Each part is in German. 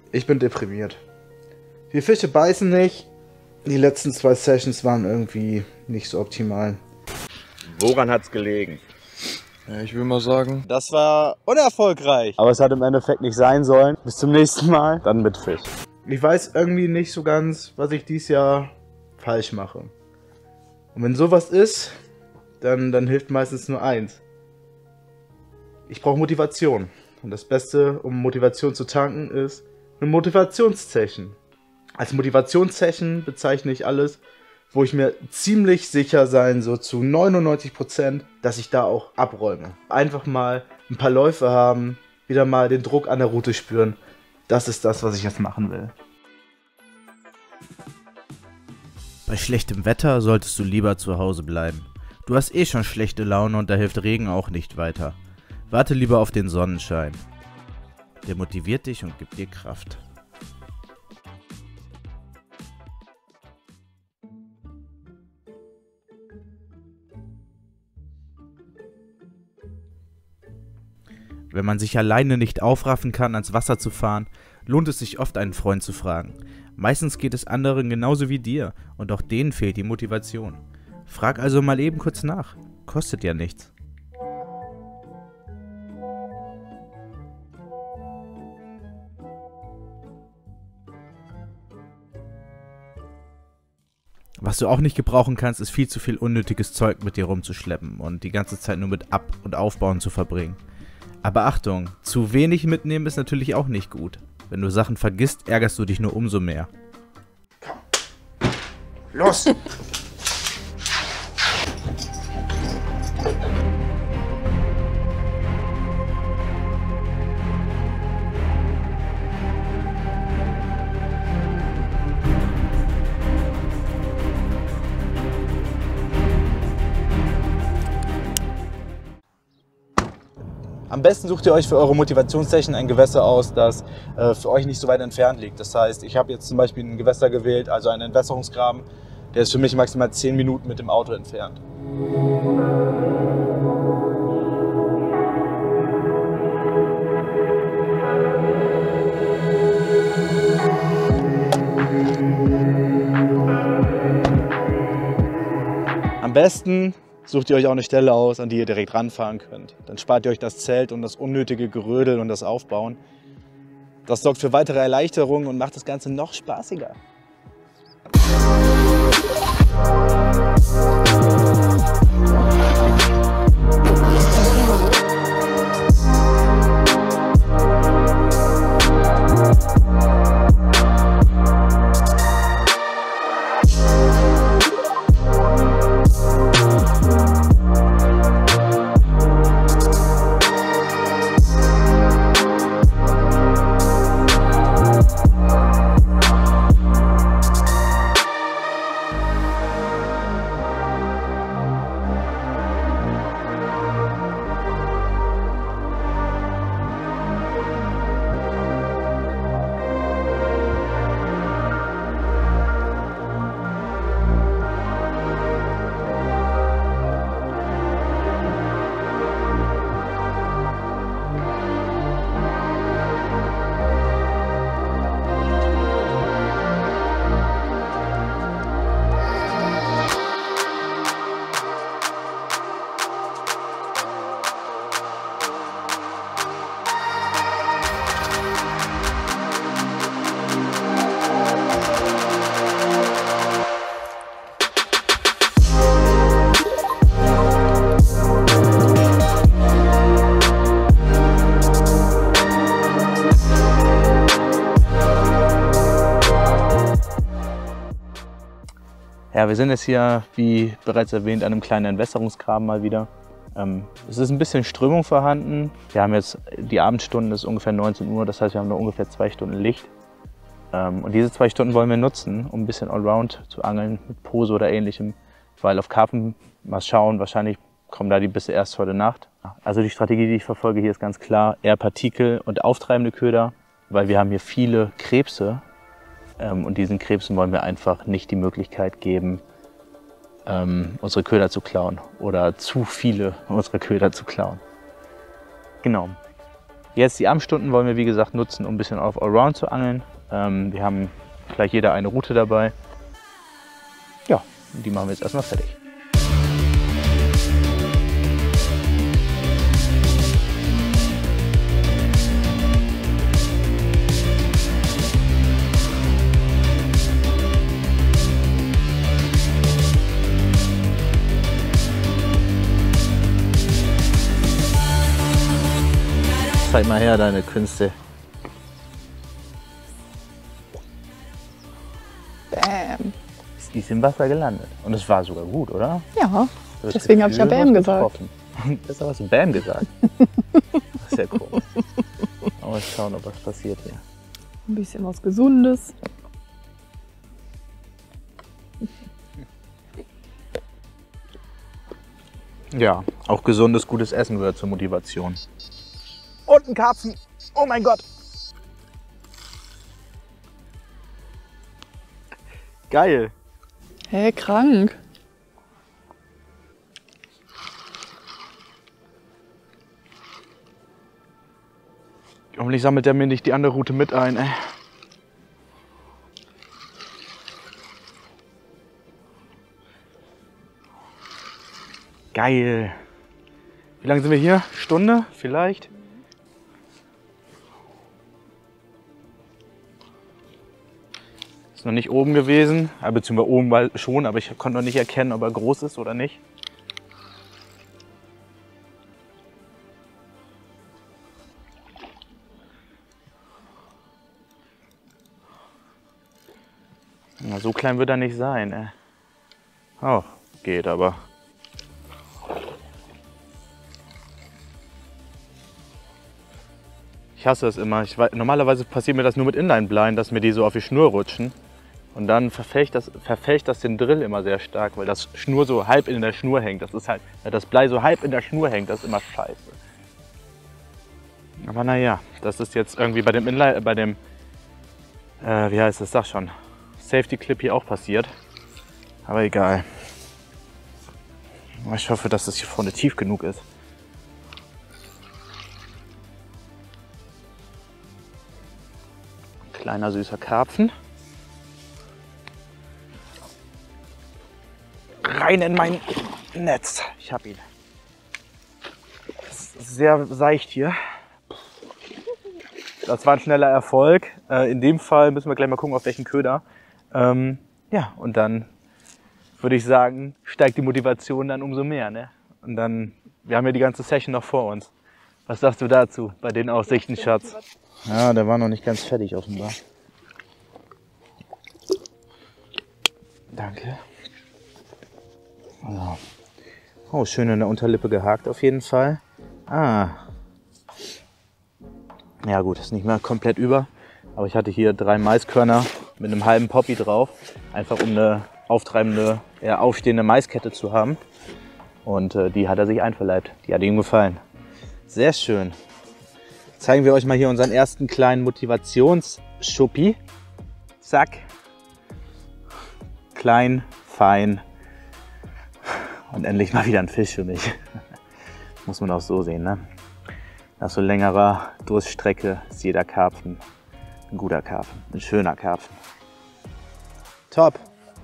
Ich bin deprimiert. Die Fische beißen nicht. Die letzten 2 Sessions waren irgendwie nicht so optimal. Woran hat's gelegen? Ja, ich will mal sagen, das war unerfolgreich. Aber es hat im Endeffekt nicht sein sollen. Bis zum nächsten Mal, dann mit Fisch. Ich weiß irgendwie nicht so ganz, was ich dieses Jahr falsch mache. Und wenn sowas ist, dann hilft meistens nur eins. Ich brauche Motivation. Und das Beste, um Motivation zu tanken, ist eine Motivationssession. Als Motivationssession bezeichne ich alles, wo ich mir ziemlich sicher sein, so zu 99%, dass ich da auch abräume. Einfach mal ein paar Läufe haben, wieder mal den Druck an der Route spüren. Das ist das, was ich jetzt machen will. Bei schlechtem Wetter solltest du lieber zu Hause bleiben. Du hast eh schon schlechte Laune und da hilft Regen auch nicht weiter. Warte lieber auf den Sonnenschein. Der motiviert dich und gibt dir Kraft. Wenn man sich alleine nicht aufraffen kann, ans Wasser zu fahren, lohnt es sich oft, einen Freund zu fragen. Meistens geht es anderen genauso wie dir und auch denen fehlt die Motivation. Frag also mal eben kurz nach. Kostet ja nichts. Was du auch nicht gebrauchen kannst, ist viel zu viel unnötiges Zeug mit dir rumzuschleppen und die ganze Zeit nur mit Ab- und Aufbauen zu verbringen. Aber Achtung, zu wenig mitnehmen ist natürlich auch nicht gut. Wenn du Sachen vergisst, ärgerst du dich nur umso mehr. Los! Am besten sucht ihr euch für eure Motivationssession ein Gewässer aus, das für euch nicht so weit entfernt liegt. Das heißt, ich habe jetzt zum Beispiel ein Gewässer gewählt, also einen Entwässerungsgraben, der ist für mich maximal 10 Minuten mit dem Auto entfernt. Am besten sucht ihr euch auch eine Stelle aus, an die ihr direkt ranfahren könnt. Dann spart ihr euch das Zelt und das unnötige Gerödel und das Aufbauen. Das sorgt für weitere Erleichterung und macht das Ganze noch spaßiger. Ja, wir sind jetzt hier, wie bereits erwähnt, an einem kleinen Entwässerungsgraben mal wieder. Es ist ein bisschen Strömung vorhanden. Wir haben jetzt die Abendstunden, es ist ungefähr 19 Uhr, das heißt, wir haben noch ungefähr 2 Stunden Licht. Und diese 2 Stunden wollen wir nutzen, um ein bisschen Allround zu angeln mit Pose oder ähnlichem. Weil auf Karpfen, mal schauen, wahrscheinlich kommen da die Bisse erst heute Nacht. Also die Strategie, die ich verfolge hier, ist ganz klar eher Partikel und auftreibende Köder, weil wir haben hier viele Krebse. Und diesen Krebsen wollen wir einfach nicht die Möglichkeit geben, unsere Köder zu klauen oder zu viele unserer Köder zu klauen. Genau. Jetzt die Abendstunden wollen wir wie gesagt nutzen, um ein bisschen auf Allround zu angeln. Wir haben gleich jeder eine Route dabei. Ja, die machen wir jetzt erstmal fertig. Zeig mal her deine Künste. Bam. Die ist im Wasser gelandet. Und es war sogar gut, oder? Ja, Das deswegen habe ich ja Gefühl, Bam du hast gesagt. getroffen. Besser hast du Bam gesagt. Das ist ja komisch. Aber schauen, ob was passiert hier. Ein bisschen was Gesundes. Ja, auch gesundes, gutes Essen gehört zur Motivation. Und ein Karpfen. Oh mein Gott. Geil. Hä, krank. Hoffentlich sammelt der mir nicht die andere Route mit ein, ey. Geil. Wie lange sind wir hier? Stunde vielleicht? Ist noch nicht oben gewesen, beziehungsweise oben war schon, aber ich konnte noch nicht erkennen, ob er groß ist oder nicht. Na, so klein wird er nicht sein, ey. Oh, geht aber. Ich hasse es immer. Normalerweise passiert mir das nur mit Inline-Blind, dass mir die so auf die Schnur rutschen. Und dann verfälscht das den Drill immer sehr stark, weil das Schnur so halb in der Schnur hängt. Das ist halt, das Blei so halb in der Schnur hängt, das ist immer scheiße. Aber naja, das ist jetzt irgendwie bei dem Inline, wie heißt das, sag schon, Safety Clip hier auch passiert. Aber egal. Ich hoffe, dass das hier vorne tief genug ist. Kleiner süßer Karpfen. Rein in mein Netz. Ich hab ihn. Das ist sehr seicht hier. Das war ein schneller Erfolg. In dem Fall müssen wir gleich mal gucken, auf welchen Köder. Ja, und dann würde ich sagen, steigt die Motivation dann umso mehr. Ne? Und dann, wir haben ja die ganze Session noch vor uns. Was sagst du dazu bei den Aussichten, Schatz? Ja, der war noch nicht ganz fertig offenbar. Danke. So. Oh, schön in der Unterlippe gehakt auf jeden Fall. Ah. Ja gut, ist nicht mehr komplett über. Aber ich hatte hier 3 Maiskörner mit einem halben Poppy drauf. Einfach um eine auftreibende, eher aufstehende Maiskette zu haben. Und die hat er sich einverleibt. Die hat ihm gefallen. Sehr schön. Zeigen wir euch mal hier unseren ersten kleinen Motivationsschuppi. Zack. Klein, fein. Und endlich mal wieder ein Fisch für mich. Muss man auch so sehen, ne? Nach so längerer Durststrecke ist jeder Karpfen ein guter Karpfen, ein schöner Karpfen. Top!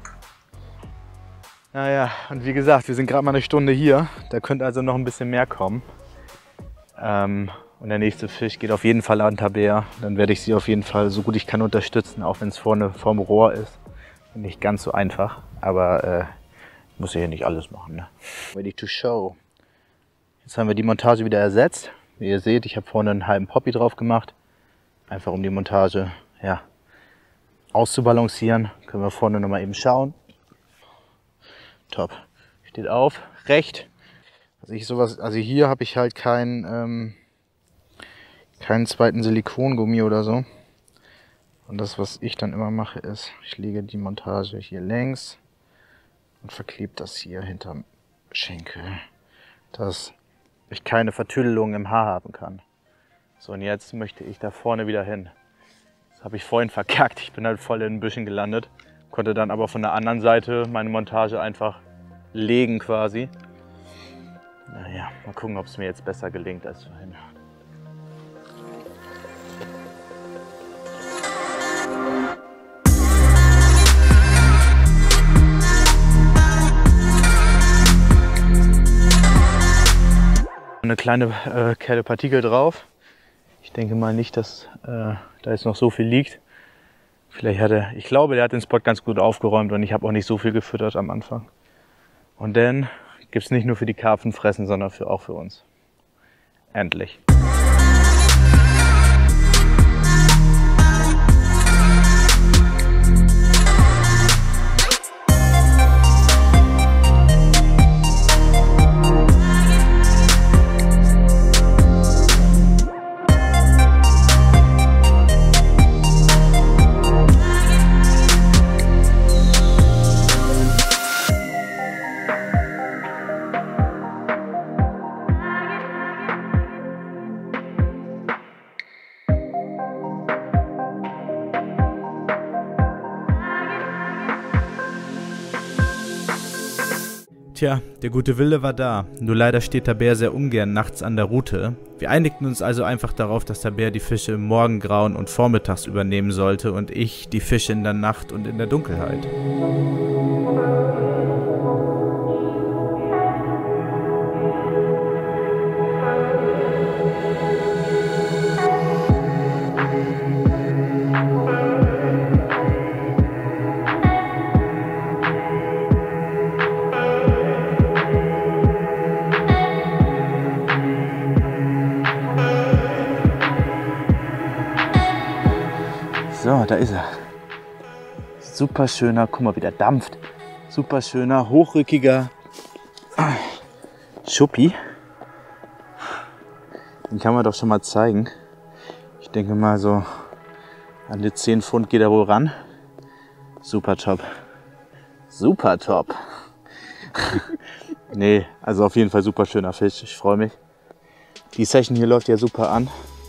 Naja, und wie gesagt, wir sind gerade mal eine Stunde hier. Da könnte also noch ein bisschen mehr kommen. Und der nächste Fisch geht auf jeden Fall an Tabea. Dann werde ich sie auf jeden Fall so gut ich kann unterstützen, auch wenn es vorne vorm Rohr ist. Nicht ganz so einfach, aber ich muss ja hier nicht alles machen. Ne? Ready to show. Jetzt haben wir die Montage wieder ersetzt. Wie ihr seht, ich habe vorne einen halben Poppy drauf gemacht. Einfach um die Montage ja, auszubalancieren. Können wir vorne nochmal eben schauen. Top. Steht auf. Recht. Also hier habe ich halt keinen zweiten Silikongummi oder so. Und das, was ich dann immer mache, ist, ich lege die Montage hier längs und verklebe das hier hinterm Schenkel, dass ich keine Vertüdelung im Haar haben kann. So, und jetzt möchte ich da vorne wieder hin. Das habe ich vorhin verkackt. Ich bin halt voll in den Büschen gelandet. Konnte dann aber von der anderen Seite meine Montage einfach legen quasi. Naja, mal gucken, ob es mir jetzt besser gelingt als vorhin. Eine kleine Kelle Partikel drauf. Ich denke mal nicht, dass da jetzt noch so viel liegt. Vielleicht hat er, ich glaube, der hat den Spot ganz gut aufgeräumt und ich habe auch nicht so viel gefüttert am Anfang. Und dann gibt es nicht nur für die Karpfen fressen, sondern auch für uns. Endlich. Tja, der gute Wille war da, nur leider steht der Bär sehr ungern nachts an der Route. Wir einigten uns also einfach darauf, dass der Bär die Fische im Morgengrauen und vormittags übernehmen sollte und ich die Fische in der Nacht und in der Dunkelheit. So, da ist er. Super schöner, guck mal, wie der dampft. Super schöner, hochrückiger Schuppi. Den kann man doch schon mal zeigen. Ich denke mal so an die 10 Pfund geht er wohl ran. Super top. Super top. Nee, also auf jeden Fall super schöner Fisch. Ich freue mich. Die Session hier läuft ja super an.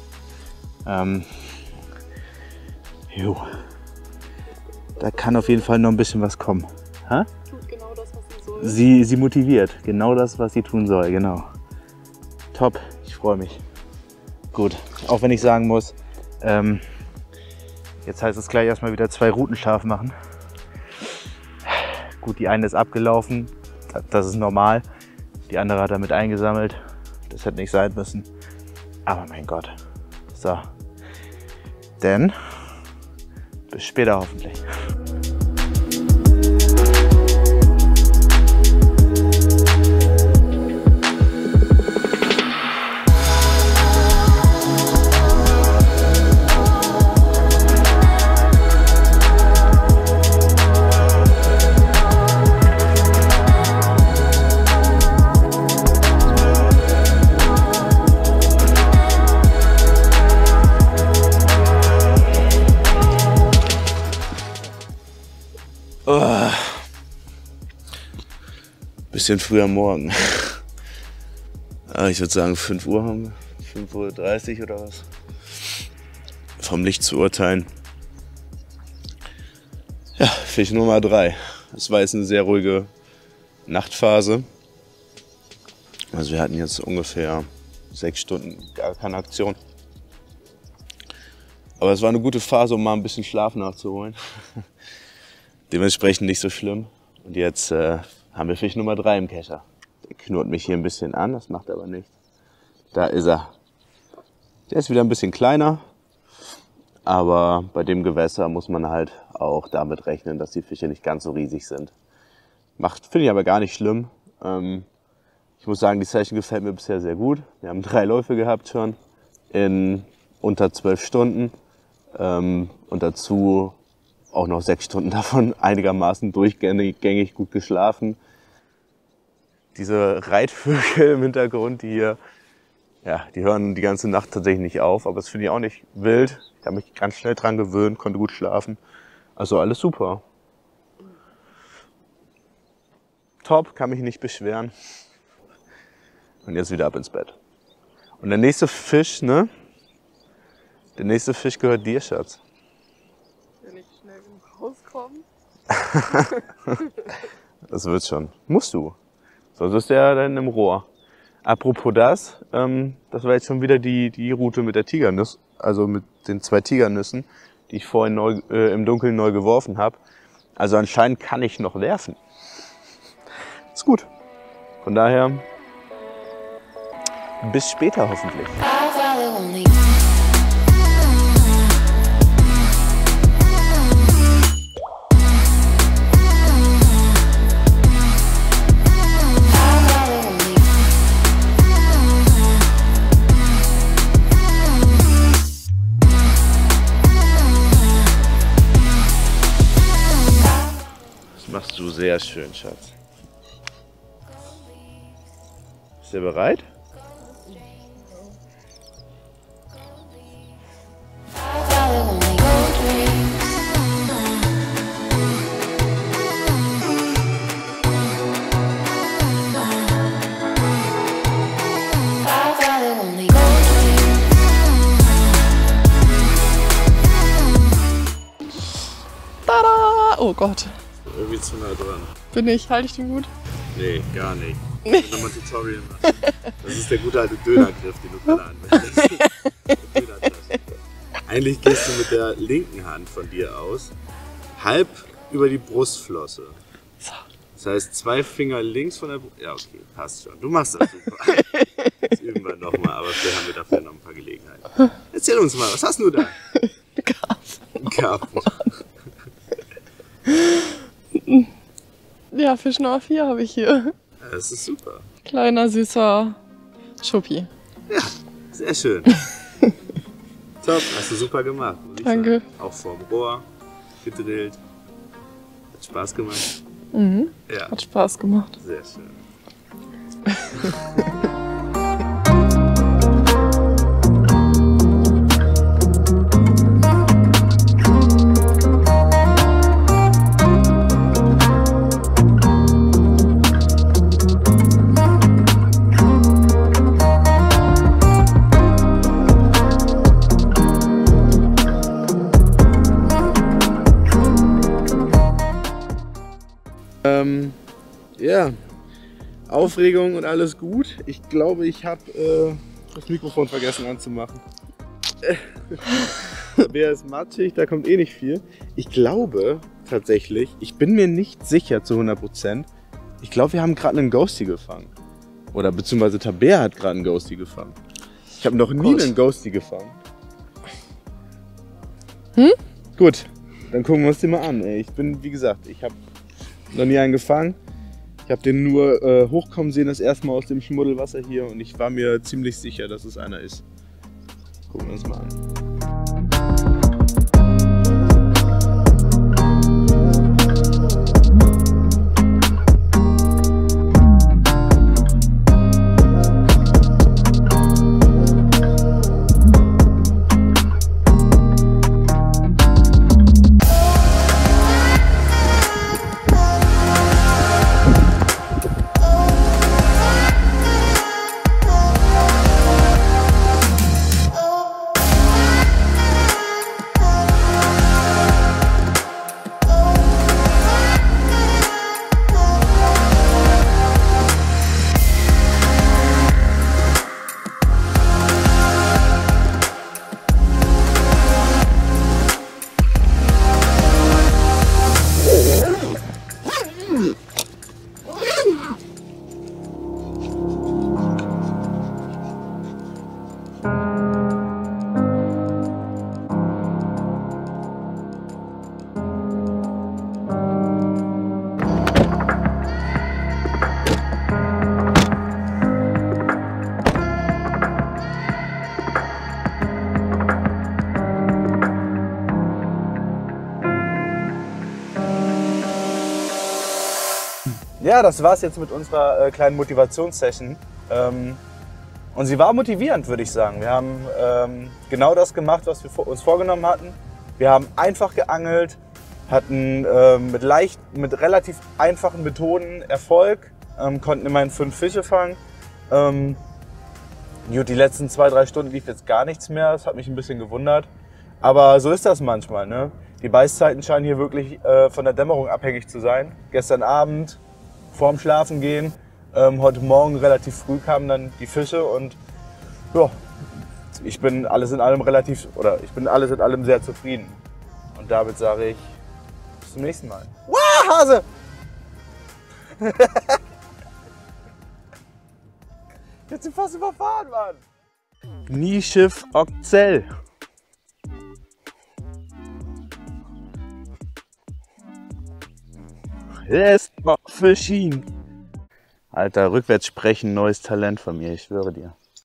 Jo. Da kann auf jeden Fall noch ein bisschen was kommen. Ha? Tut genau das, was sie soll. Sie motiviert. Genau das, was sie tun soll. Genau. Top. Ich freue mich. Gut. Auch wenn ich sagen muss, jetzt heißt es gleich erstmal wieder 2 Routen scharf machen. Gut, die eine ist abgelaufen. Das ist normal. Die andere hat er mit eingesammelt. Das hätte nicht sein müssen. Aber mein Gott. So. Denn bis später hoffentlich. Oh. Bisschen früher Morgen. Ich würde sagen 5 Uhr haben wir. 5:30 Uhr oder was. Vom Licht zu urteilen. Ja, Fisch Nummer 3. Das war jetzt eine sehr ruhige Nachtphase. Also wir hatten jetzt ungefähr 6 Stunden gar keine Aktion. Aber es war eine gute Phase, um mal ein bisschen Schlaf nachzuholen. Dementsprechend nicht so schlimm. Und jetzt haben wir Fisch Nummer 3 im Kescher. Der knurrt mich hier ein bisschen an, das macht aber nichts. Da ist er. Der ist wieder ein bisschen kleiner. Aber bei dem Gewässer muss man halt auch damit rechnen, dass die Fische nicht ganz so riesig sind. Finde ich aber gar nicht schlimm. Ich muss sagen, die Session gefällt mir bisher sehr gut. Wir haben 3 Läufe gehabt schon in unter 12 Stunden. Und dazu auch noch 6 Stunden davon einigermaßen durchgängig gut geschlafen. Diese Reitvögel im Hintergrund, die hier, ja, die hören die ganze Nacht tatsächlich nicht auf, aber das finde ich auch nicht wild. Ich habe mich ganz schnell dran gewöhnt, konnte gut schlafen. Also alles super. Top, kann mich nicht beschweren. Und jetzt wieder ab ins Bett. Und der nächste Fisch, ne? Der nächste Fisch gehört dir, Schatz. Wenn ich schnell rauskomme. Das wird schon. Musst du. Sonst ist der dann im Rohr. Apropos das war jetzt schon wieder die Route mit der Tigernuss, also mit den 2 Tigernüssen, die ich vorhin im Dunkeln neu geworfen habe. Also anscheinend kann ich noch werfen. Ist gut. Von daher bis später hoffentlich. Das machst du sehr schön, Schatz. Bist du bereit? Tada! Oh Gott. Irgendwie zu nah dran. Bin ich? Halte ich den gut? Nee, gar nicht. Ich will nochmal ein Tutorial machen. Das ist der gute alte Dönergriff, den du gerade anwendest. Eigentlich gehst du mit der linken Hand von dir aus halb über die Brustflosse. Das heißt, 2 Finger links von der Brust. Ja, okay, passt schon. Du machst das super. Das üben wir nochmal, aber vielleicht haben wir dafür noch ein paar Gelegenheiten. Erzähl uns mal, was hast du da? Karpfen. Ja, Fisch Nummer 4 habe ich hier. Das ist super. Kleiner, süßer Schuppi. Ja, sehr schön. Top, hast du super gemacht. Muss ich Danke. sagen. Auch vorm Rohr, gedrillt. Hat Spaß gemacht. Mhm. Ja, Hat Spaß gemacht. sehr schön. Ja, Aufregung und alles gut. Ich glaube, ich habe das Mikrofon vergessen anzumachen. Wer ist matschig, da kommt eh nicht viel. Ich glaube tatsächlich, ich bin mir nicht sicher zu 100%. Ich glaube, wir haben gerade einen Ghosty gefangen. Oder beziehungsweise Tabea hat gerade einen Ghosty gefangen. Ich habe noch nie einen Ghosty gefangen. Gut, dann gucken wir uns den mal an. Ey. Ich bin, wie gesagt, ich habe noch nie einen gefangen. Ich habe den nur hochkommen sehen, das erste Mal aus dem Schmuddelwasser hier, und ich war mir ziemlich sicher, dass es einer ist. Gucken wir uns mal an. Ja, das war's jetzt mit unserer kleinen Motivationssession. Und sie war motivierend, würde ich sagen. Wir haben genau das gemacht, was wir uns vorgenommen hatten. Wir haben einfach geangelt, hatten mit relativ einfachen Methoden Erfolg, konnten immerhin 5 Fische fangen. Gut, die letzten 2-3 Stunden lief jetzt gar nichts mehr, das hat mich ein bisschen gewundert. Aber so ist das manchmal, ne? Die Beißzeiten scheinen hier wirklich von der Dämmerung abhängig zu sein. Gestern Abend, vorm Schlafengehen, heute Morgen relativ früh kamen dann die Fische, und ja, ich bin alles in allem sehr zufrieden. Und damit sage ich, bis zum nächsten Mal. Wow, Hase! Jetzt sind fast überfahren, Mann. Knieschiff Okzell. Yes, Fishing. Alter, rückwärts sprechen, neues Talent von mir, ich schwöre dir.